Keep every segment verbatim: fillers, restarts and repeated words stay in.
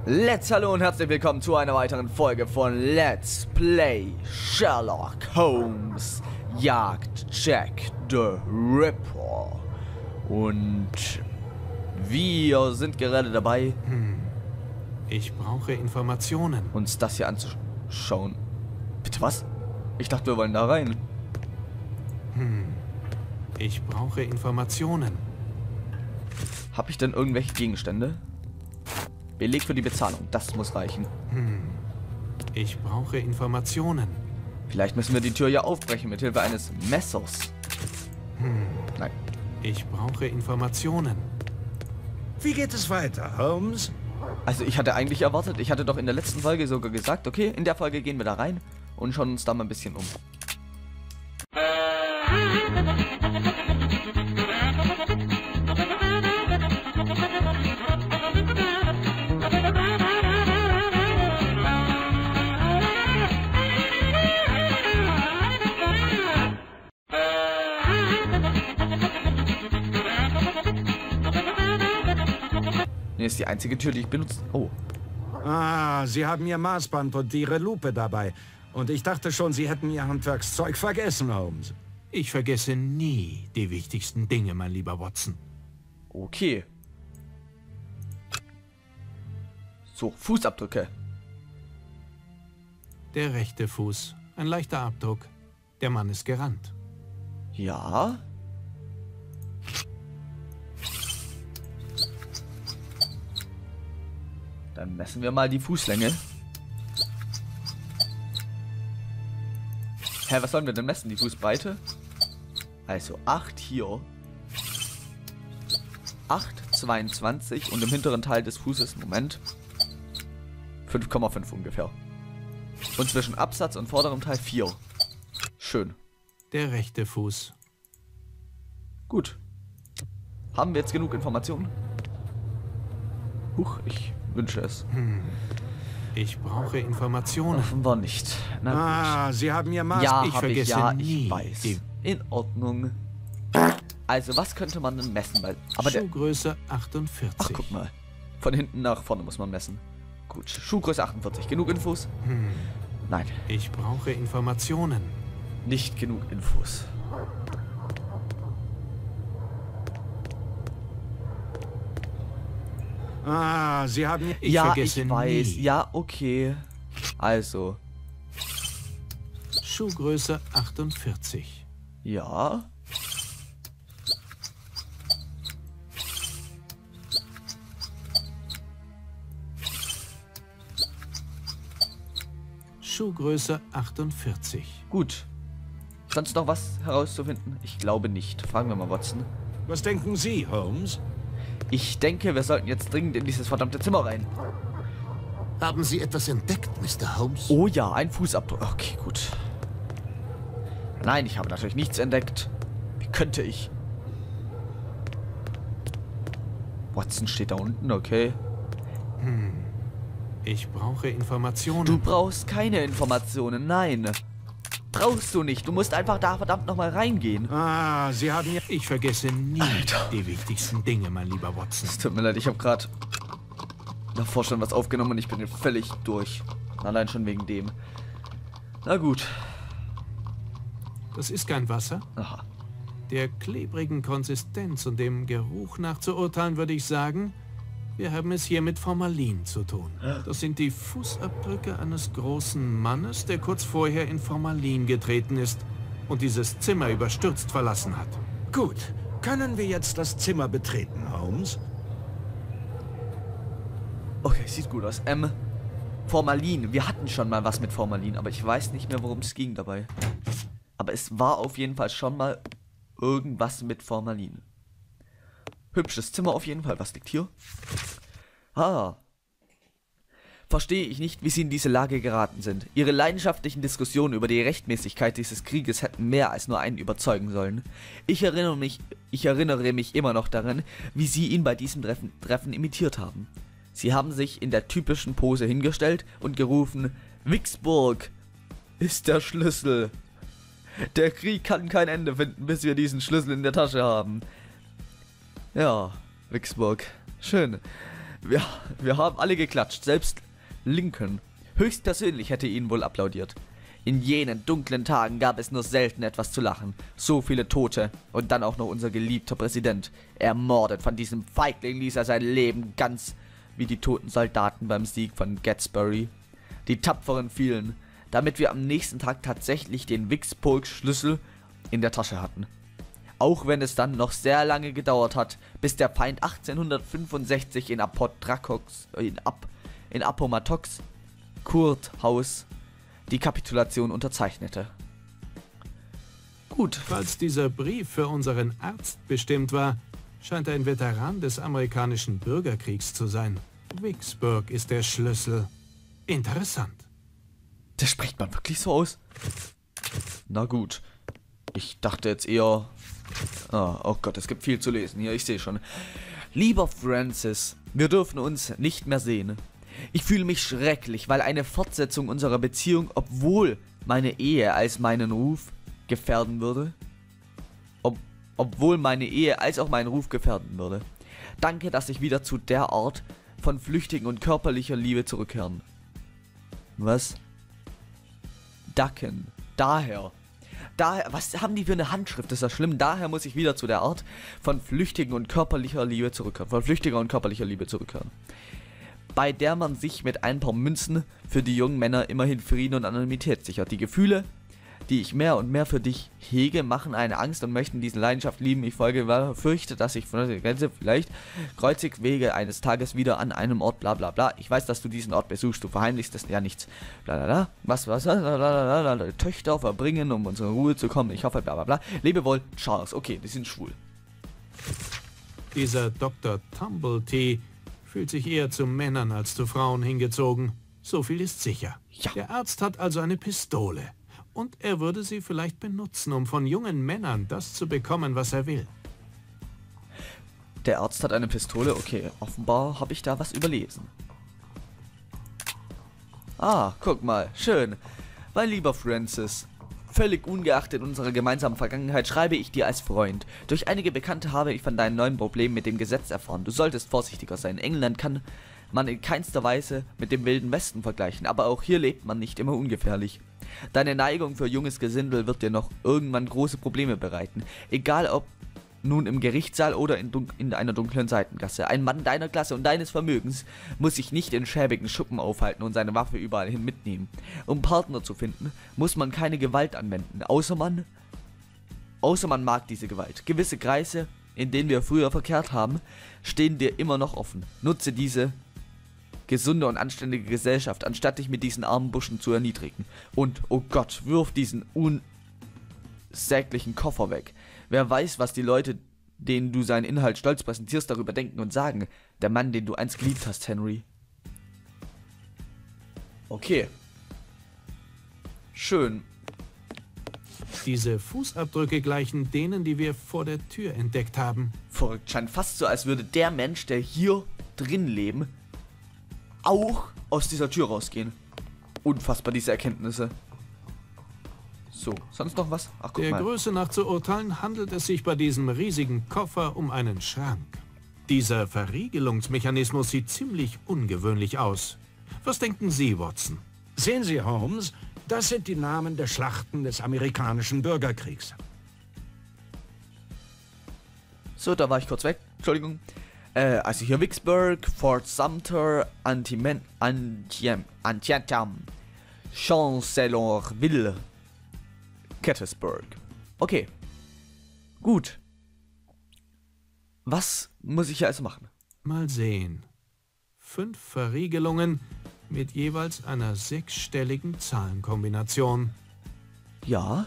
Let's hallo und herzlich willkommen zu einer weiteren Folge von Let's Play Sherlock Holmes jagt Jack the Ripper. Und wir sind gerade dabei, Hm. Ich brauche Informationen. uns das hier anzuschauen. Bitte was? Ich dachte, wir wollen da rein. Hm. Ich brauche Informationen. Habe ich denn irgendwelche Gegenstände? Beleg für die Bezahlung, das muss reichen. Hm. Ich brauche Informationen. Vielleicht müssen wir die Tür ja aufbrechen mit Hilfe eines Messers. Hm. Nein. Ich brauche Informationen. Wie geht es weiter, Holmes? Also ich hatte eigentlich erwartet, ich hatte doch in der letzten Folge sogar gesagt, okay, in der Folge gehen wir da rein und schauen uns da mal ein bisschen um. Hier ist die einzige Tür, die ich benutze. Oh. Ah, Sie haben Ihr Maßband und Ihre Lupe dabei. Und ich dachte schon, Sie hätten Ihr Handwerkszeug vergessen, Holmes. Ich vergesse nie die wichtigsten Dinge, mein lieber Watson. Okay. So, Fußabdrücke. Der rechte Fuß. Ein leichter Abdruck. Der Mann ist gerannt. Ja. Dann messen wir mal die Fußlänge. Hä, was sollen wir denn messen? Die Fußbreite? Also acht hier. acht, zweiundzwanzig und im hinteren Teil des Fußes, Moment, fünf Komma fünf ungefähr. Und zwischen Absatz und vorderem Teil vier. Schön. Der rechte Fuß. Gut. Haben wir jetzt genug Informationen? Huch, ich wünsche es. Hm. Ich brauche Informationen. Offenbar nicht. Na gut. Ah, Sie haben Ihr Maßband. Ja, ich hab ich, vergesse ja, nie ich weiß. die- In Ordnung. Also, was könnte man denn messen? Weil, aber der, Schuhgröße achtundvierzig. ach, guck mal. Von hinten nach vorne muss man messen. Gut, Schuhgröße achtundvierzig. Genug Infos? Hm. Nein, Ich brauche Informationen. nicht genug Infos. Ah, Sie haben Ihr... Ich ja, vergesse ich weiß. nie. Ja, okay. Also, Schuhgröße achtundvierzig. ja. Schuhgröße achtundvierzig. Gut. Sonst noch was herauszufinden? Ich glaube nicht. Fragen wir mal Watson. Was denken Sie, Holmes? Ich denke, wir sollten jetzt dringend in dieses verdammte Zimmer rein. Haben Sie etwas entdeckt, Mister Holmes? Oh ja, ein Fußabdruck. Okay, gut. Nein, ich habe natürlich nichts entdeckt. Wie könnte ich? Watson steht da unten, okay. Hm. Ich brauche Informationen. Du brauchst keine Informationen, nein. Brauchst du nicht. Du musst einfach da verdammt nochmal reingehen. Ah, Sie haben Ihr... Ich vergesse nie Alter. die wichtigsten Dinge, mein lieber Watson. Es tut mir leid, ich habe gerade davor schon was aufgenommen und ich bin völlig durch. Allein schon wegen dem. Na gut. Das ist kein Wasser. Aha. Der klebrigen Konsistenz und dem Geruch nach zu urteilen, würde ich sagen, wir haben es hier mit Formalin zu tun. Das sind die Fußabdrücke eines großen Mannes, der kurz vorher in Formalin getreten ist und dieses Zimmer überstürzt verlassen hat. Gut. Können wir jetzt das Zimmer betreten, Holmes? Okay, sieht gut aus. Ähm, Formalin. Wir hatten schon mal was mit Formalin, aber ich weiß nicht mehr, worum es ging dabei. Aber es war auf jeden Fall schon mal irgendwas mit Formalin. Hübsches Zimmer auf jeden Fall. Was liegt hier? Ah. Verstehe ich nicht, wie Sie in diese Lage geraten sind. Ihre leidenschaftlichen Diskussionen über die Rechtmäßigkeit dieses Krieges hätten mehr als nur einen überzeugen sollen. Ich erinnere mich, ich erinnere mich immer noch daran, wie Sie ihn bei diesem Treffen, Treffen imitiert haben. Sie haben sich in der typischen Pose hingestellt und gerufen, Vicksburg ist der Schlüssel. Der Krieg kann kein Ende finden, bis wir diesen Schlüssel in der Tasche haben. Ja, Vicksburg. Schön. Wir, wir haben alle geklatscht, selbst Lincoln. Höchstpersönlich hätte ihn wohl applaudiert. In jenen dunklen Tagen gab es nur selten etwas zu lachen. So viele Tote und dann auch noch unser geliebter Präsident. Ermordet von diesem Feigling ließ er sein Leben ganz wie die toten Soldaten beim Sieg von Gettysburg. Die Tapferen fielen, damit wir am nächsten Tag tatsächlich den Vicksburg-Schlüssel in der Tasche hatten. Auch wenn es dann noch sehr lange gedauert hat, bis der Feind achtzehnhundertfünfundsechzig in Appomattox, in, Ap, in Appomattox Kurhaus die Kapitulation unterzeichnete. Gut, falls dieser Brief für unseren Arzt bestimmt war, scheint er ein Veteran des amerikanischen Bürgerkriegs zu sein. Vicksburg ist der Schlüssel. Interessant. Das spricht man wirklich so aus? Na gut. Ich dachte jetzt eher... Ah, oh Gott, es gibt viel zu lesen hier, ich sehe schon. Lieber Francis, wir dürfen uns nicht mehr sehen. Ich fühle mich schrecklich, weil eine Fortsetzung unserer Beziehung, obwohl meine Ehe als meinen Ruf gefährden würde, ob, obwohl meine Ehe als auch meinen Ruf gefährden würde. Danke, dass ich wieder zu der Art von flüchtigen und körperlicher Liebe zurückkehren. Was? Dacken. Daher. Daher. Was haben die für eine Handschrift? Das ist ja schlimm. Daher muss ich wieder zu der Art von flüchtigen und körperlicher Liebe zurückkehren. Von flüchtiger und körperlicher Liebe zurückkehren. Bei der man sich mit ein paar Münzen für die jungen Männer immerhin Frieden und Anonymität sichert. Die Gefühle, die ich mehr und mehr für dich hege, machen eine Angst und möchten diese Leidenschaft lieben. Ich folge, weil fürchte, dass ich von der Grenze vielleicht kreuzig wege eines Tages wieder an einem Ort, bla bla bla. Ich weiß, dass du diesen Ort besuchst, du verheimlichst es ja nichts. Bla bla bla. Was, was, bla bla bla bla. Töchter verbringen, um unsere Ruhe zu kommen. Ich hoffe, bla bla bla. Lebe wohl, Charles. Okay, die sind schwul. Dieser Doktor Tumblety fühlt sich eher zu Männern als zu Frauen hingezogen. So viel ist sicher. Ja. Der Arzt hat also eine Pistole. Und er würde sie vielleicht benutzen, um von jungen Männern das zu bekommen, was er will. Der Arzt hat eine Pistole. Okay, offenbar habe ich da was überlesen. Ah, guck mal. Schön. Mein lieber Francis, völlig ungeachtet unserer gemeinsamen Vergangenheit schreibe ich dir als Freund. Durch einige Bekannte habe ich von deinen neuen Problemen mit dem Gesetz erfahren. Du solltest vorsichtiger sein. England kann man in keinster Weise mit dem Wilden Westen vergleichen, aber auch hier lebt man nicht immer ungefährlich. Deine Neigung für junges Gesindel wird dir noch irgendwann große Probleme bereiten, egal ob nun im Gerichtssaal oder in, in einer dunklen Seitengasse. Ein Mann deiner Klasse und deines Vermögens muss sich nicht in schäbigen Schuppen aufhalten und seine Waffe überall hin mitnehmen. Um Partner zu finden, muss man keine Gewalt anwenden, außer man, außer man mag diese Gewalt. Gewisse Kreise, in denen wir früher verkehrt haben, stehen dir immer noch offen. Nutze diese gesunde und anständige Gesellschaft, anstatt dich mit diesen armen Burschen zu erniedrigen. Und, oh Gott, wirf diesen unsäglichen Koffer weg. Wer weiß, was die Leute, denen du seinen Inhalt stolz präsentierst, darüber denken und sagen. Der Mann, den du einst geliebt hast, Henry. Okay. Schön. Diese Fußabdrücke gleichen denen, die wir vor der Tür entdeckt haben. Verrückt, scheint fast so, als würde der Mensch, der hier drin leben, auch aus dieser Tür rausgehen. Unfassbar, diese Erkenntnisse. So, sonst noch was? Ach, guck Der mal. Größe nach zu urteilen, handelt es sich bei diesem riesigen Koffer um einen Schrank. Dieser Verriegelungsmechanismus sieht ziemlich ungewöhnlich aus. Was denken Sie, Watson? Sehen Sie, Holmes, das sind die Namen der Schlachten des amerikanischen Bürgerkriegs. So, da war ich kurz weg. Entschuldigung. Äh, also hier Vicksburg, Fort Sumter, Antietam, Antietam, Antietam, Chancellorsville, Gettysburg. Okay. Gut. Was muss ich hier also machen? Mal sehen. Fünf Verriegelungen mit jeweils einer sechsstelligen Zahlenkombination. Ja.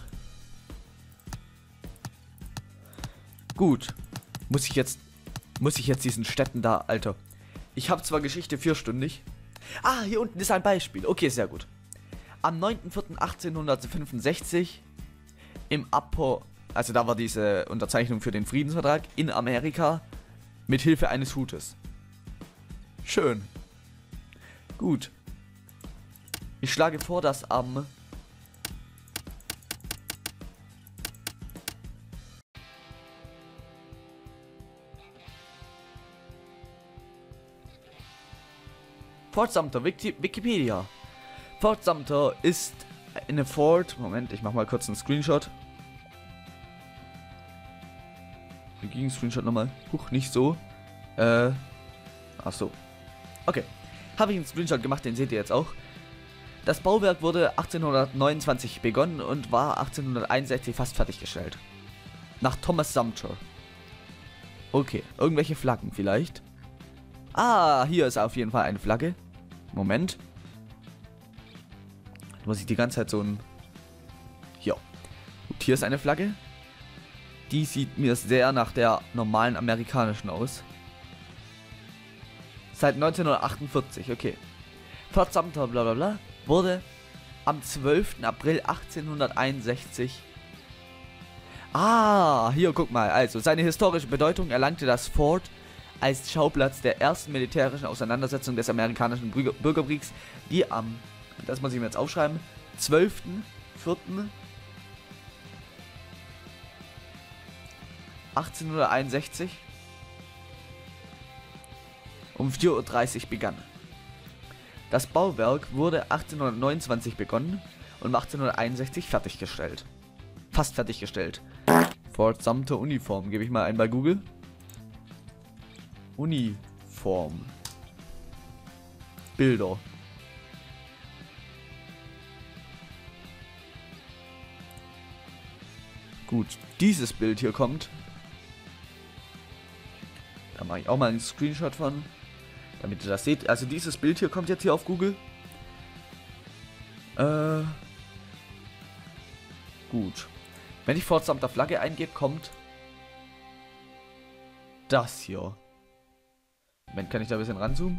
Gut. Muss ich jetzt... Muss ich jetzt diesen Städten da... Alter. Ich habe zwar Geschichte vierstündig. Ah, hier unten ist ein Beispiel. Okay, sehr gut. Am neunten vierten achtzehnhundertfünfundsechzig im Apo... Also da war diese Unterzeichnung für den Friedensvertrag in Amerika mit Hilfe eines Hutes. Schön. Gut. Ich schlage vor, dass am... Fort Sumter, Wiki Wikipedia. Fort Sumter ist eine Fort... Moment, ich mach mal kurz einen Screenshot. Wie ging Screenshot nochmal? Huch, nicht so. Äh... Ach so. Okay. Habe ich einen Screenshot gemacht, den seht ihr jetzt auch. Das Bauwerk wurde achtzehnhundertneunundzwanzig begonnen und war achtzehnhunderteinundsechzig fast fertiggestellt. Nach Thomas Sumter. Okay, irgendwelche Flaggen vielleicht. Ah, hier ist auf jeden Fall eine Flagge. Moment. Da muss ich die ganze Zeit so ein... Hier. Gut, hier ist eine Flagge. Die sieht mir sehr nach der normalen amerikanischen aus. Seit neunzehnhundertachtundvierzig, okay. Fort Sumter, bla bla bla, wurde am zwölften April achtzehnhunderteinundsechzig... Ah, hier, guck mal. Also, seine historische Bedeutung erlangte das Fort als Schauplatz der ersten militärischen Auseinandersetzung des amerikanischen Bürger Bürgerkriegs, die am, das muss ich mir jetzt aufschreiben, zwölften vierten achtzehnhunderteinundsechzig um vier Uhr dreißig begann. Das Bauwerk wurde achtzehnhundertneunundzwanzig begonnen und achtzehnhunderteinundsechzig fertiggestellt. Fast fertiggestellt. Fort Sumter Uniform. Gebe ich mal ein bei Google. Uniform. Bilder. Gut, dieses Bild hier kommt. Da mache ich auch mal einen Screenshot von, damit ihr das seht. Also dieses Bild hier kommt jetzt hier auf Google. Äh, gut. Wenn ich Fort Sumter Flagge eingebe, kommt das hier. Moment, kann ich da ein bisschen ranzoomen?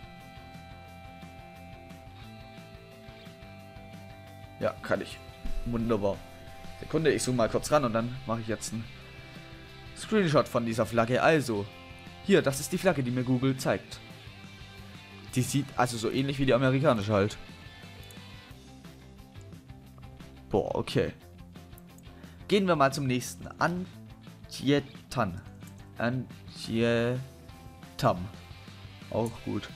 Ja, kann ich. Wunderbar. Sekunde, ich zoome mal kurz ran und dann mache ich jetzt einen Screenshot von dieser Flagge. Also, hier, das ist die Flagge, die mir Google zeigt. Die sieht also so ähnlich wie die amerikanische halt. Boah, okay. Gehen wir mal zum nächsten. Antietam. Antietam. Auch gut.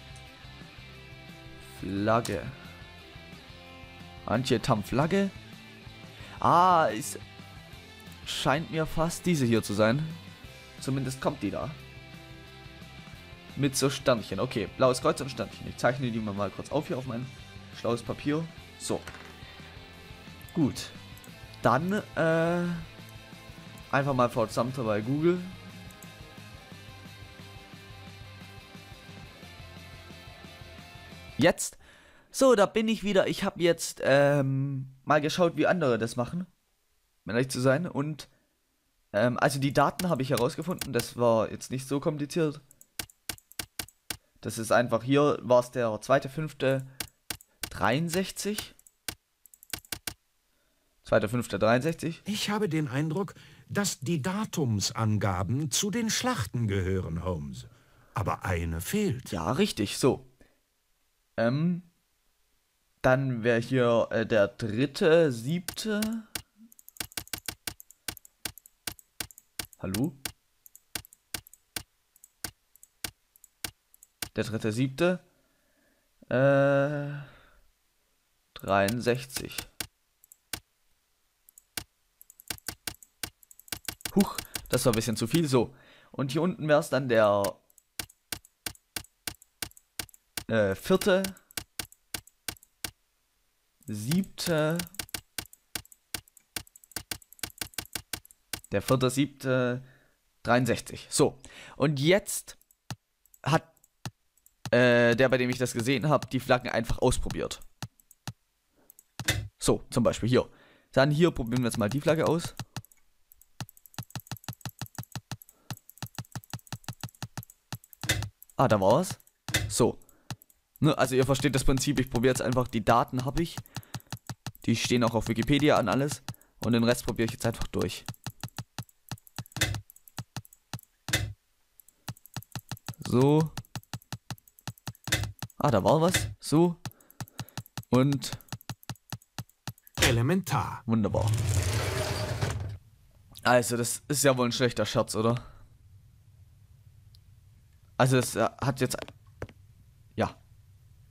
Flagge. Antietam Flagge. Ah, es scheint mir fast diese hier zu sein. Zumindest kommt die da. Mit so Sternchen. Okay, blaues Kreuz und Sternchen. Ich zeichne die mal kurz auf hier auf mein schlaues Papier. So. Gut. Dann, äh, einfach mal Fort Sumter bei Google. Jetzt. So, da bin ich wieder. Ich habe jetzt, ähm, mal geschaut, wie andere das machen. Um ehrlich zu sein. Und, ähm, also die Daten habe ich herausgefunden. Das war jetzt nicht so kompliziert. Das ist einfach, hier war es der zweite fünfte dreiundsechzig. zweiter fünfter dreiundsechzig. Ich habe den Eindruck, dass die Datumsangaben zu den Schlachten gehören, Holmes. Aber eine fehlt. Ja, richtig, so. Ähm, dann wäre hier äh, der dritte, siebte. Hallo? Der dritte, siebte. Äh, dreiundsechzig. Huch, das war ein bisschen zu viel. So, und hier unten wäre es dann der äh, vierte, siebte, der vierte, siebte, dreiundsechzig. So, und jetzt hat äh, der, bei dem ich das gesehen habe, die Flaggen einfach ausprobiert. So, zum Beispiel hier. Dann hier probieren wir jetzt mal die Flagge aus. Ah, da war es. So. Ne, also ihr versteht das Prinzip, ich probiere jetzt einfach, die Daten habe ich. Die stehen auch auf Wikipedia an alles. Und den Rest probiere ich jetzt einfach durch. So. Ah, da war was. So. Und... Elementar. Wunderbar. Also, das ist ja wohl ein schlechter Scherz, oder? Also, es hat jetzt... Ja.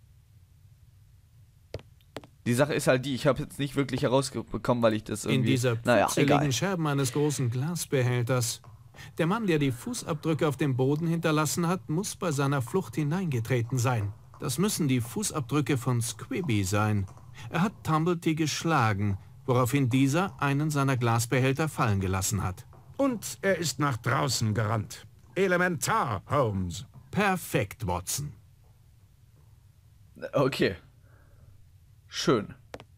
Die Sache ist halt die, ich habe jetzt nicht wirklich herausbekommen, weil ich das irgendwie... In dieser naja, Pfütze egal. liegen Scherben eines großen Glasbehälters. Der Mann, der die Fußabdrücke auf dem Boden hinterlassen hat, muss bei seiner Flucht hineingetreten sein. Das müssen die Fußabdrücke von Squibby sein. Er hat Tumblety geschlagen, woraufhin dieser einen seiner Glasbehälter fallen gelassen hat. Und er ist nach draußen gerannt. Elementar, Holmes. Perfekt, Watson. Okay. Schön.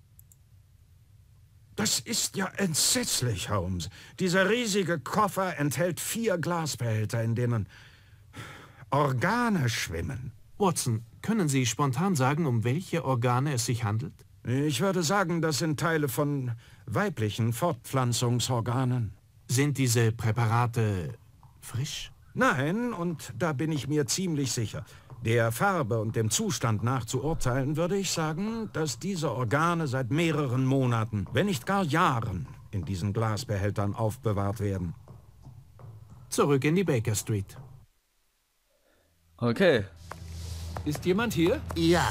Das ist ja entsetzlich, Holmes. Dieser riesige Koffer enthält vier Glasbehälter, in denen Organe schwimmen. Watson, können Sie spontan sagen, um welche Organe es sich handelt? Ich würde sagen, das sind Teile von weiblichen Fortpflanzungsorganen. Sind diese Präparate frisch? Nein, und da bin ich mir ziemlich sicher. Der Farbe und dem Zustand nach zu urteilen, würde ich sagen, dass diese Organe seit mehreren Monaten, wenn nicht gar Jahren, in diesen Glasbehältern aufbewahrt werden. Zurück in die Baker Street. Okay. Ist jemand hier? Ja.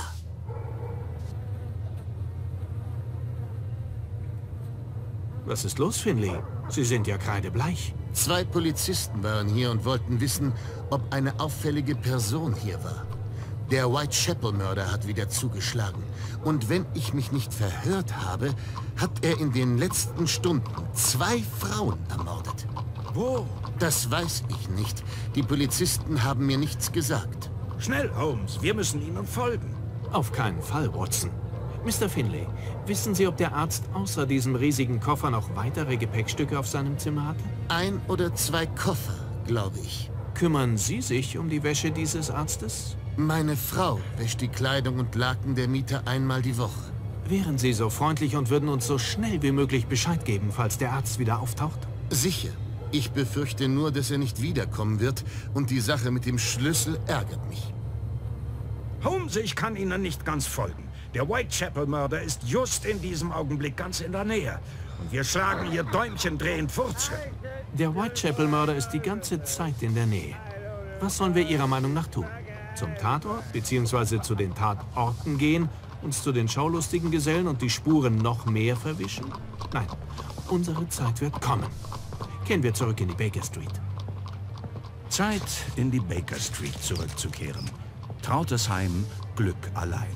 Was ist los, Finley? Sie sind ja kreidebleich. Zwei Polizisten waren hier und wollten wissen, ob eine auffällige Person hier war. Der Whitechapel-Mörder hat wieder zugeschlagen. Und wenn ich mich nicht verhört habe, hat er in den letzten Stunden zwei Frauen ermordet. Wo? Das weiß ich nicht. Die Polizisten haben mir nichts gesagt. Schnell, Holmes, wir müssen ihnen folgen. Auf keinen Fall, Watson. Mister Finley, wissen Sie, ob der Arzt außer diesem riesigen Koffer noch weitere Gepäckstücke auf seinem Zimmer hatte? Ein oder zwei Koffer, glaube ich. Kümmern Sie sich um die Wäsche dieses Arztes? Meine Frau wäscht die Kleidung und Laken der Mieter einmal die Woche. Wären Sie so freundlich und würden uns so schnell wie möglich Bescheid geben, falls der Arzt wieder auftaucht? Sicher. Ich befürchte nur, dass er nicht wiederkommen wird und die Sache mit dem Schlüssel ärgert mich. Holmes, ich kann Ihnen nicht ganz folgen. Der Whitechapel-Mörder ist just in diesem Augenblick ganz in der Nähe. Und wir schlagen hier däumchendrehend Furze. Der Whitechapel-Mörder ist die ganze Zeit in der Nähe. Was sollen wir Ihrer Meinung nach tun? Zum Tatort bzw. zu den Tatorten gehen, uns zu den Schaulustigen gesellen und die Spuren noch mehr verwischen? Nein, unsere Zeit wird kommen. Kehren wir zurück in die Baker Street. Zeit, in die Baker Street zurückzukehren. Trautes Heim, Glück allein.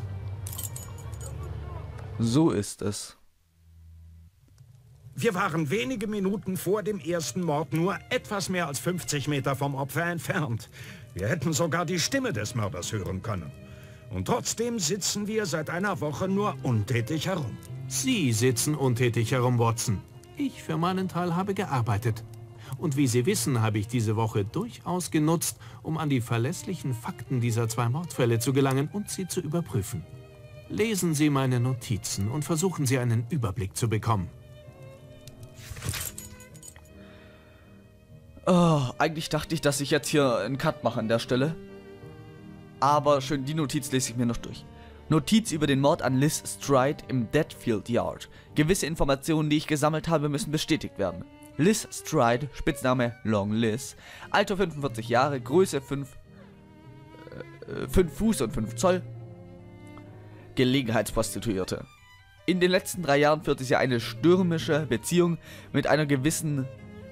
So ist es. Wir waren wenige Minuten vor dem ersten Mord nur etwas mehr als fünfzig Meter vom Opfer entfernt. Wir hätten sogar die Stimme des Mörders hören können. Und trotzdem sitzen wir seit einer Woche nur untätig herum. Sie sitzen untätig herum, Watson. Ich für meinen Teil habe gearbeitet. Und wie Sie wissen, habe ich diese Woche durchaus genutzt, um an die verlässlichen Fakten dieser zwei Mordfälle zu gelangen und sie zu überprüfen. Lesen Sie meine Notizen und versuchen Sie einen Überblick zu bekommen. Oh, eigentlich dachte ich, dass ich jetzt hier einen Cut mache an der Stelle. Aber schön, die Notiz lese ich mir noch durch. Notiz über den Mord an Liz Stride im Deadfield Yard. Gewisse Informationen, die ich gesammelt habe, müssen bestätigt werden. Liz Stride, Spitzname Long Liz, Alter fünfundvierzig Jahre, Größe fünf Fuß und fünf Zoll, Gelegenheitsprostituierte. In den letzten drei Jahren führte sie eine stürmische Beziehung mit einer gewissen,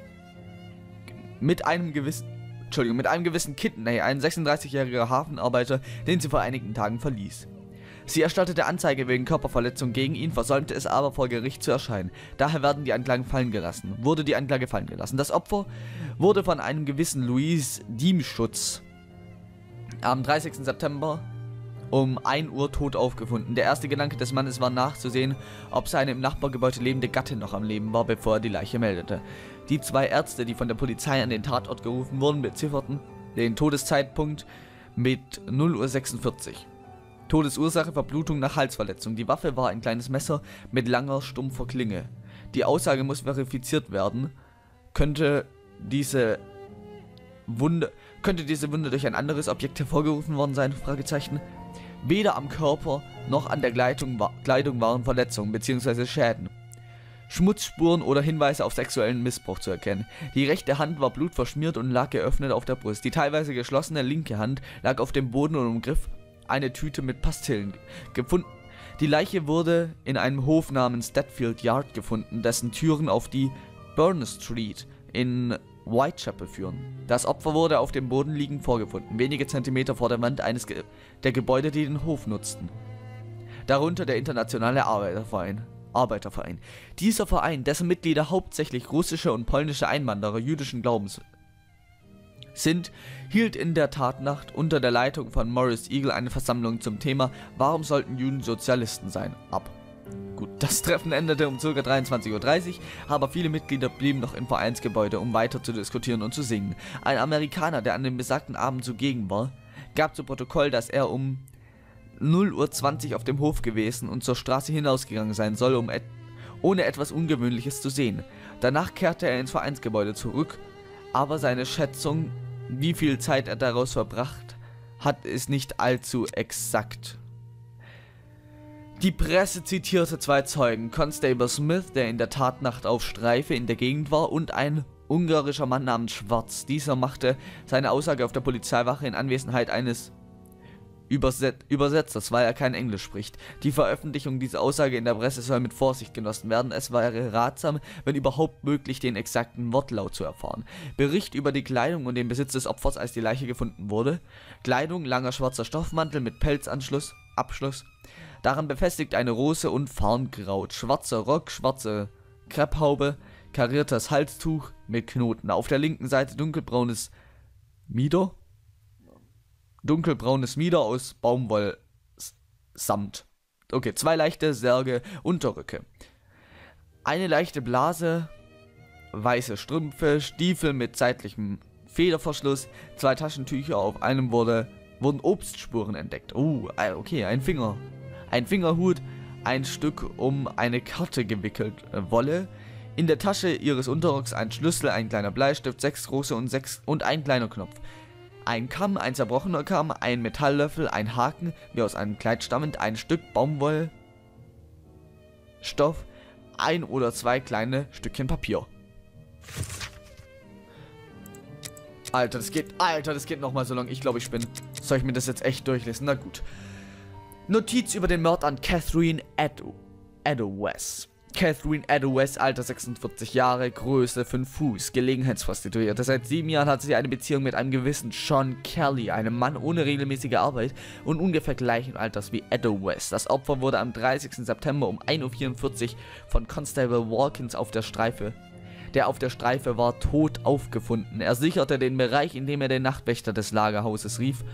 mit einem gewissen, Entschuldigung, mit einem gewissen Kidney, ein sechsunddreißigjähriger Hafenarbeiter, den sie vor einigen Tagen verließ. Sie erstattete Anzeige wegen Körperverletzung gegen ihn, versäumte es aber vor Gericht zu erscheinen. Daher werden die Anklagen fallen gelassen. Wurde die Anklage fallen gelassen. Das Opfer wurde von einem gewissen Louis Diemschutz am dreißigsten September um ein Uhr tot aufgefunden. Der erste Gedanke des Mannes war nachzusehen, ob seine im Nachbargebäude lebende Gattin noch am Leben war, bevor er die Leiche meldete. Die zwei Ärzte, die von der Polizei an den Tatort gerufen wurden, bezifferten den Todeszeitpunkt mit null Uhr sechsundvierzig. Todesursache Verblutung nach Halsverletzung. Die Waffe war ein kleines Messer mit langer, stumpfer Klinge. Die Aussage muss verifiziert werden. Könnte diese Wunde, könnte diese Wunde durch ein anderes Objekt hervorgerufen worden sein? Fragezeichen. Weder am Körper noch an der Kleidung, Kleidung waren Verletzungen bzw. Schäden, Schmutzspuren oder Hinweise auf sexuellen Missbrauch zu erkennen. Die rechte Hand war blutverschmiert und lag geöffnet auf der Brust. Die teilweise geschlossene linke Hand lag auf dem Boden und umgriff eine Tüte mit Pastillen. Gefund, Die Leiche wurde in einem Hof namens Detfield Yard gefunden, dessen Türen auf die Burner Street in Whitechapel führen. Das Opfer wurde auf dem Boden liegend vorgefunden, wenige Zentimeter vor der Wand eines Ge der Gebäude, die den Hof nutzten. Darunter der Internationale Arbeiterverein. Arbeiterverein. Dieser Verein, dessen Mitglieder hauptsächlich russische und polnische Einwanderer jüdischen Glaubens sind, hielt in der Tatnacht unter der Leitung von Maurice Eagle eine Versammlung zum Thema "Warum sollten Juden Sozialisten sein?" ab. Gut, das Treffen endete um ca. dreiundzwanzig Uhr dreißig, aber viele Mitglieder blieben noch im Vereinsgebäude, um weiter zu diskutieren und zu singen. Ein Amerikaner, der an dem besagten Abend zugegen war, gab zu Protokoll, dass er um null Uhr zwanzig auf dem Hof gewesen und zur Straße hinausgegangen sein soll, um et ohne etwas Ungewöhnliches zu sehen. Danach kehrte er ins Vereinsgebäude zurück, aber seine Schätzung, wie viel Zeit er daraus verbracht hat, ist nicht allzu exakt. Die Presse zitierte zwei Zeugen, Constable Smith, der in der Tatnacht auf Streife in der Gegend war, und ein ungarischer Mann namens Schwarz. Dieser machte seine Aussage auf der Polizeiwache in Anwesenheit eines Überset Übersetzers, weil er kein Englisch spricht. Die Veröffentlichung dieser Aussage in der Presse soll mit Vorsicht genossen werden. Es wäre ratsam, wenn überhaupt möglich, den exakten Wortlaut zu erfahren. Bericht über die Kleidung und den Besitz des Opfers, als die Leiche gefunden wurde. Kleidung: langer schwarzer Stoffmantel mit Pelzanschluss, Abschluss. Daran befestigt eine Rose und Farnkraut. Schwarzer Rock, schwarze Krepphaube, kariertes Halstuch mit Knoten. Auf der linken Seite dunkelbraunes Mieder. Dunkelbraunes Mieder aus Baumwollsamt. Okay, zwei leichte Särge, Unterröcke. Eine leichte Blase, weiße Strümpfe, Stiefel mit seitlichem Federverschluss, zwei Taschentücher, auf einem wurde, wurden Obstspuren entdeckt. Oh, okay, ein Finger. Ein Fingerhut, ein Stück um eine Karte gewickelt äh, Wolle. In der Tasche ihres Unterrocks ein Schlüssel, ein kleiner Bleistift, sechs große und sechs und ein kleiner Knopf. Ein Kamm, ein zerbrochener Kamm, ein Metalllöffel, ein Haken, wie aus einem Kleid stammend, ein Stück Baumwollstoff, ein oder zwei kleine Stückchen Papier. Alter, das geht, Alter, das geht nochmal so lang. Ich glaube, ich bin. Soll ich mir das jetzt echt durchlesen? Na gut. Notiz über den Mord an Catherine Eddowes. Catherine Eddowes, Alter sechsundvierzig Jahre, Größe fünf Fuß, Gelegenheitsprostituierte. Seit sieben Jahren hatte sie eine Beziehung mit einem gewissen Sean Kelly, einem Mann ohne regelmäßige Arbeit und ungefähr gleichen Alters wie Eddowes. Das Opfer wurde am dreißigsten September um ein Uhr vierundvierzig von Constable Walkins auf der Streife, der auf der Streife war, tot aufgefunden. Er sicherte den Bereich, in dem er den Nachtwächter des Lagerhauses rief,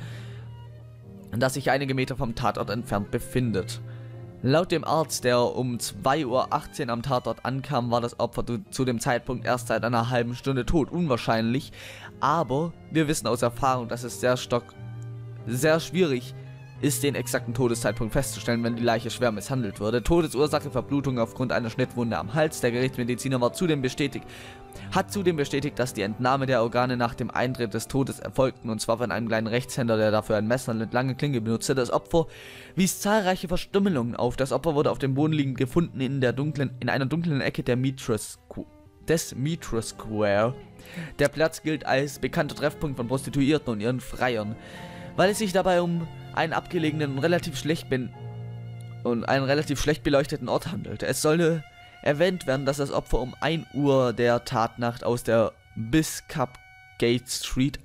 das sich einige Meter vom Tatort entfernt befindet. Laut dem Arzt, der um zwei Uhr achtzehn am Tatort ankam, war das Opfer zu dem Zeitpunkt erst seit einer halben Stunde tot. Unwahrscheinlich, aber wir wissen aus Erfahrung, dass es sehr, stock sehr schwierig ist, den exakten Todeszeitpunkt festzustellen, wenn die Leiche schwer misshandelt wurde. Todesursache: Verblutung aufgrund einer Schnittwunde am Hals. Der Gerichtsmediziner war zudem bestätigt, hat zudem bestätigt, dass die Entnahme der Organe nach dem Eintritt des Todes erfolgten, und zwar von einem kleinen Rechtshänder, der dafür ein Messer mit langer Klinge benutzte. Das Opfer wies zahlreiche Verstümmelungen auf. Das Opfer wurde auf dem Boden liegend gefunden in der dunklen, in einer dunklen Ecke der Mitre des Mitre Square. Der Platz gilt als bekannter Treffpunkt von Prostituierten und ihren Freiern, weil es sich dabei um einen abgelegenen und relativ schlecht bin und einen relativ schlecht beleuchteten Ort handelte. Es sollte erwähnt werden, dass das Opfer um ein Uhr der Tatnacht aus der Biscupgate Street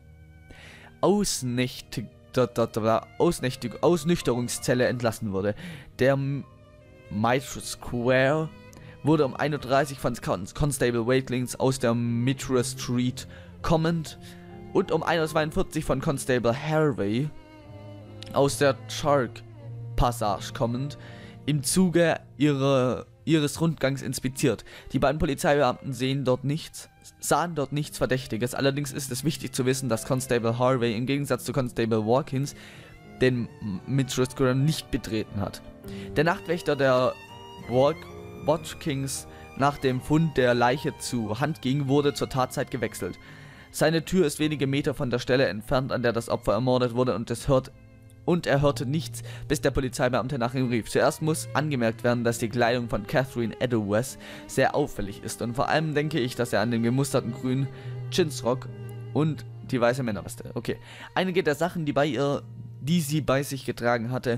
Ausnächtig Ausnächtig Ausnüchterungszelle entlassen wurde. Der Mitre Square wurde um ein Uhr dreißig von Constable Wakelings aus der Mitre Street kommend und um ein Uhr zweiundvierzig von Constable Harvey aus der Shark Passage kommend im Zuge ihrer, ihres Rundgangs inspiziert. Die beiden Polizeibeamten sehen dort nichts, sahen dort nichts Verdächtiges. Allerdings ist es wichtig zu wissen, dass Constable Harvey im Gegensatz zu Constable Walkins den Mitre Square nicht betreten hat. Der Nachtwächter der Walk Watkins nach dem Fund der Leiche zu Hand ging, wurde zur Tatzeit gewechselt. Seine Tür ist wenige Meter von der Stelle entfernt, an der das Opfer ermordet wurde, und es hört und er hörte nichts, bis der Polizeibeamte nach ihm rief. Zuerst muss angemerkt werden, dass die Kleidung von Catherine Eddowes sehr auffällig ist, und vor allem denke ich, dass er an den gemusterten grünen Jeansrock und die weiße Männerweste. Okay. Einige der Sachen, die bei ihr, die sie bei sich getragen hatte,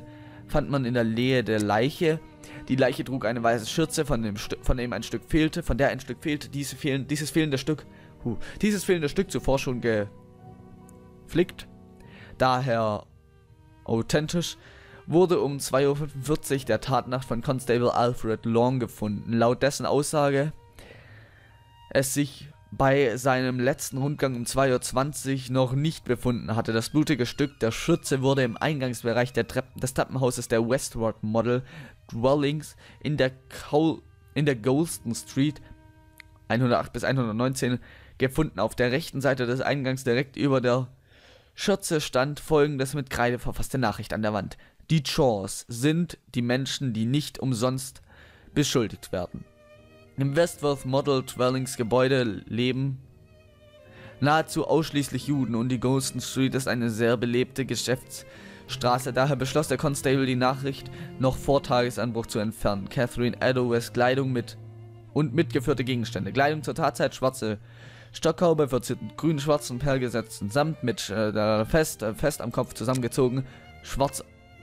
fand man in der Nähe der Leiche. Die Leiche trug eine weiße Schürze, von dem, St von dem ein Stück fehlte, von der ein Stück fehlte. Diese fehlen dieses fehlende Stück, huh, dieses fehlende Stück zuvor schon geflickt. Daher authentisch. Wurde um zwei Uhr fünfundvierzig der Tatnacht von Constable Alfred Long gefunden. Laut dessen Aussage es sich bei seinem letzten Rundgang um zwei Uhr zwanzig noch nicht befunden hatte. Das blutige Stück der Schürze wurde im Eingangsbereich der Treppen, des Treppenhauses der Westward Model Dwellings in der, Col in der Golston Street hundertacht bis hundertneunzehn gefunden. Auf der rechten Seite des Eingangs direkt über der Schürze stand folgendes mit Kreide verfasste Nachricht an der Wand. Die Chaws sind die Menschen, die nicht umsonst beschuldigt werden. Im Westworth Model Dwellings Gebäude leben nahezu ausschließlich Juden und die Golston Street ist eine sehr belebte Geschäftsstraße. Daher beschloss der Constable, die Nachricht noch vor Tagesanbruch zu entfernen. Catherine Edowes Kleidung mit und mitgeführte Gegenstände. Kleidung zur Tatzeit: schwarze Stockhaube, verzierten grün-schwarzen perlgesetzten Samt mit äh, fest, äh, fest am Kopf zusammengezogen. Schwarz.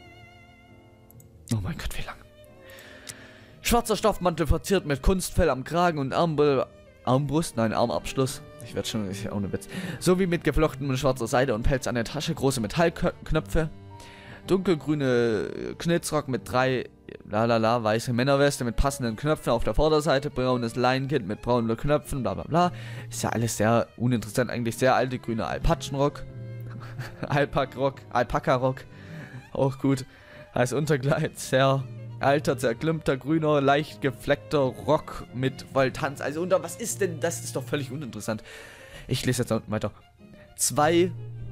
Oh mein Gott, wie lang. Schwarzer Stoffmantel verziert mit Kunstfell am Kragen und Armbr Armbrust, nein, Armabschluss. Ich werde schon, ich, ohne Witz. Sowie mit geflochtenem schwarzer Seide und Pelz an der Tasche, große Metallknöpfe, dunkelgrüne Knitzrock mit drei, lalala, weiße Männerweste mit passenden Knöpfen auf der Vorderseite, braunes Leinenkind mit braunen Knöpfen, bla bla bla. Ist ja alles sehr uninteressant, eigentlich sehr alte grüne Alpatschenrock. Alpakrock, Alpaka-Rock, auch gut. Als Unterkleid sehr alter, zerklimpter, grüner, leicht gefleckter Rock mit Voltanz. Also unter, was ist denn, das ist doch völlig uninteressant. Ich lese jetzt da unten weiter. Zwei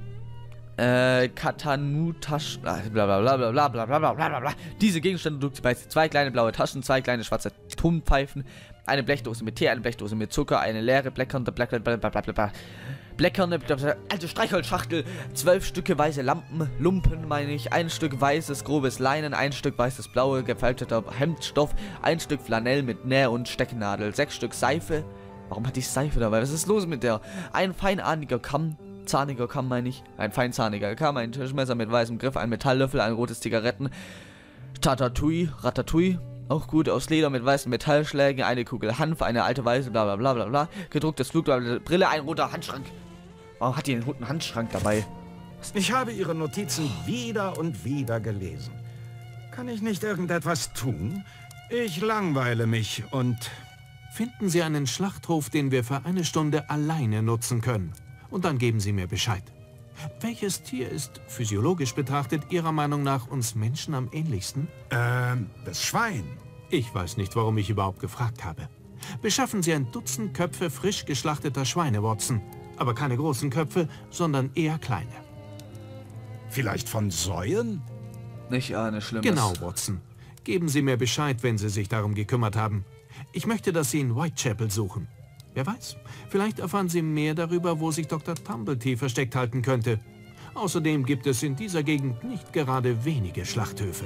äh, Katanu-Taschen, bla bla bla bla bla bla bla bla bla bla. Diese Gegenstände trug sie bei sich. Zwei kleine blaue Taschen, zwei kleine schwarze Tonpfeifen, eine Blechdose mit Tee, eine Blechdose mit Zucker, eine leere Bleckernde, Black, bla bla bla bla bla. Bleckerne, alte Streichholzschachtel, zwölf Stücke weiße Lampen, Lumpen meine ich, ein Stück weißes, grobes Leinen, ein Stück weißes, blaue, gefalteter Hemdstoff, ein Stück Flanell mit Näh- und Stecknadel, sechs Stück Seife. Warum hat die Seife dabei? Was ist los mit der? Ein feinahniger Kamm, zahniger Kamm meine ich, ein feinzahniger Kamm, ein Tischmesser mit weißem Griff, ein Metalllöffel, ein rotes Zigaretten, Tatatouille, Ratatouille. Auch gut, aus Leder mit weißen Metallschlägen, eine Kugel Hanf, eine alte weiße, bla bla bla bla bla, gedrucktes Flugblatt, Brille, ein roter Handschrank. Warum hat die einen roten Handschrank dabei? Ich habe Ihre Notizen wieder und wieder gelesen. Kann ich nicht irgendetwas tun? Ich langweile mich und... Finden Sie einen Schlachthof, den wir für eine Stunde alleine nutzen können. Und dann geben Sie mir Bescheid. Welches Tier ist, physiologisch betrachtet, Ihrer Meinung nach uns Menschen am ähnlichsten? Ähm, das Schwein. Ich weiß nicht, warum ich überhaupt gefragt habe. Beschaffen Sie ein Dutzend Köpfe frisch geschlachteter Schweine, Watson. Aber keine großen Köpfe, sondern eher kleine. Vielleicht von Säuen? Nicht ahne Schlimmes. Genau, Watson. Geben Sie mir Bescheid, wenn Sie sich darum gekümmert haben. Ich möchte, dass Sie in Whitechapel suchen. Wer weiß, vielleicht erfahren Sie mehr darüber, wo sich Doktor Tumblety versteckt halten könnte. Außerdem gibt es in dieser Gegend nicht gerade wenige Schlachthöfe.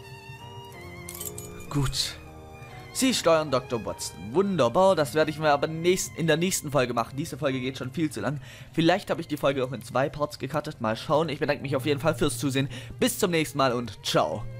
Gut. Sie steuern Doktor Watson. Wunderbar, das werde ich mir aber nächst, in der nächsten Folge machen. Diese Folge geht schon viel zu lang. Vielleicht habe ich die Folge auch in zwei Parts gecuttet. Mal schauen. Ich bedanke mich auf jeden Fall fürs Zusehen. Bis zum nächsten Mal und ciao.